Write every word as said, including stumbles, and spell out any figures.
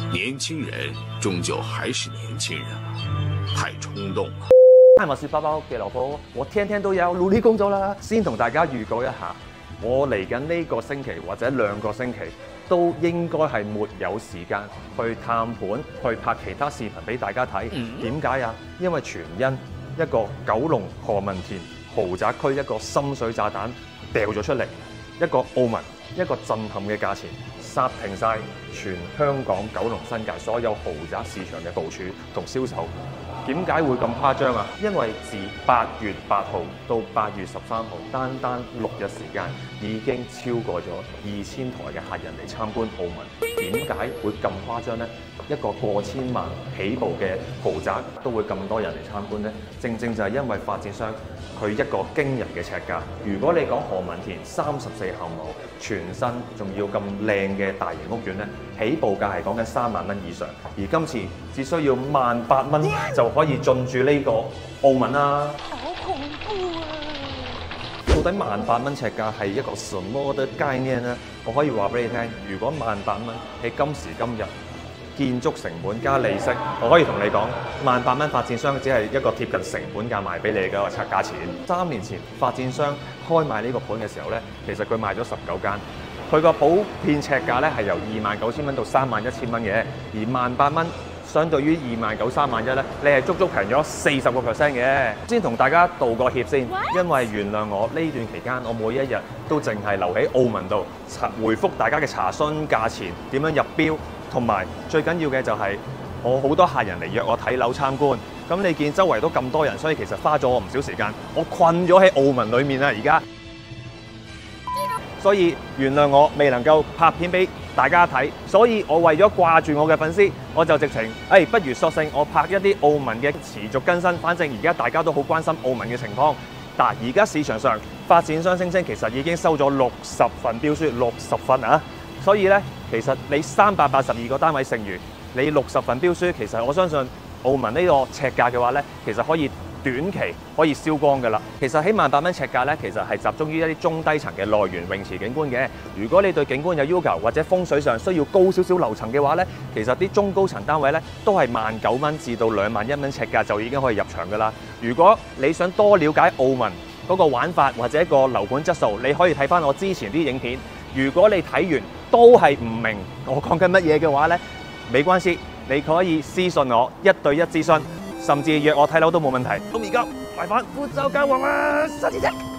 年輕人終究還是年輕人啊，太衝動了。 係我是包包嘅老婆，我天天都有努力工作啦。先同大家預告一下，我嚟緊呢個星期或者兩個星期都應該係沒有時間去探盤、去拍其他視頻俾大家睇。點解啊？因為全因一個九龍何文田豪宅區一個深水炸彈掉咗出嚟，一個澳門一個震撼嘅價錢，殺停晒全香港九龍新界所有豪宅市場嘅部署同銷售。點解會咁誇張啊？因為自八月八號到八月十三號，單單六日時間已經超過咗二千台嘅客人嚟參觀澳門。點解會咁誇張呢？一個過千萬起步嘅豪宅都會咁多人嚟參觀呢？正正就係因為發展商佢一個驚人嘅尺價。如果你講何文田三十四後樓全新仲要咁靚嘅大型屋苑呢，起步價係講緊三萬蚊以上，而今次只需要萬八蚊就可以進駐呢個澳門啦。好恐怖啊！到底萬八蚊尺價係一個什麼的概念呢？我可以話俾你聽，如果萬八蚊喺今時今日建築成本加利息，我可以同你講，萬八蚊發展商只係一個貼近成本價賣俾你嘅一個拆價錢。三年前發展商開賣呢個盤嘅時候呢，其實佢賣咗十九間。佢個普遍尺價咧係由二萬九千蚊到三萬一千蚊嘅，而萬八蚊相對於二萬九三萬一咧，你係足足平咗四十個 percent 嘅。先同大家道個歉先，因為原諒我呢段期間，我每一日都淨係留喺澳門度回覆大家嘅查詢價錢點樣入標，同埋最緊要嘅就係我好多客人嚟約我睇樓參觀。咁你見周圍都咁多人，所以其實花咗我唔少時間，我困咗喺澳門裡面啦而家。所以原諒我未能夠拍片俾大家睇，所以我為咗掛住我嘅粉絲，我就直情，誒、哎，不如索性我拍一啲澳門嘅持續更新。反正而家大家都好關心澳門嘅情況。但而家市場上發展商聲稱其實已經收咗六十份標書，六十份啊！所以咧，其實你三百八十二個單位剩餘，你六十份標書，其實我相信澳門呢個尺價嘅話咧，其實可以短期可以燒光㗎啦。其實喺萬八蚊尺價咧，其實係集中於一啲中低層嘅內園泳池景觀嘅。如果你對景觀有要求，或者風水上需要高少少樓層嘅話咧，其實啲中高層單位咧都係萬九蚊至到兩萬一蚊尺價就已經可以入場㗎啦。如果你想多了解澳門嗰個玩法或者個樓盤質素，你可以睇翻我之前啲影片。如果你睇完都係唔明我講緊乜嘢嘅話咧，沒關係，你可以私信我一對一諮詢。甚至約我睇樓都冇問題。咁而家買翻福州交往啊，下次見。